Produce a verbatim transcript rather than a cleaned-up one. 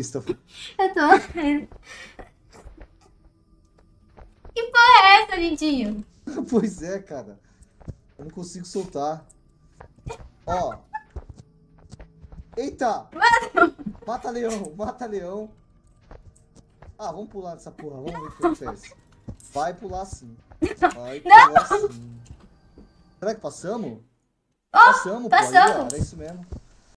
Christopher. Eu tô morrendo. Que porra é essa, lindinho? Pois é, cara. Eu não consigo soltar. Ó. Eita! Mata leão, mata leão. Ah, vamos pular nessa porra. Vamos ver o que acontece. Vai pular sim. Vai pular sim. Será que passamos? Oh, Passamos, pô. passamos. Ali, ó, era isso mesmo.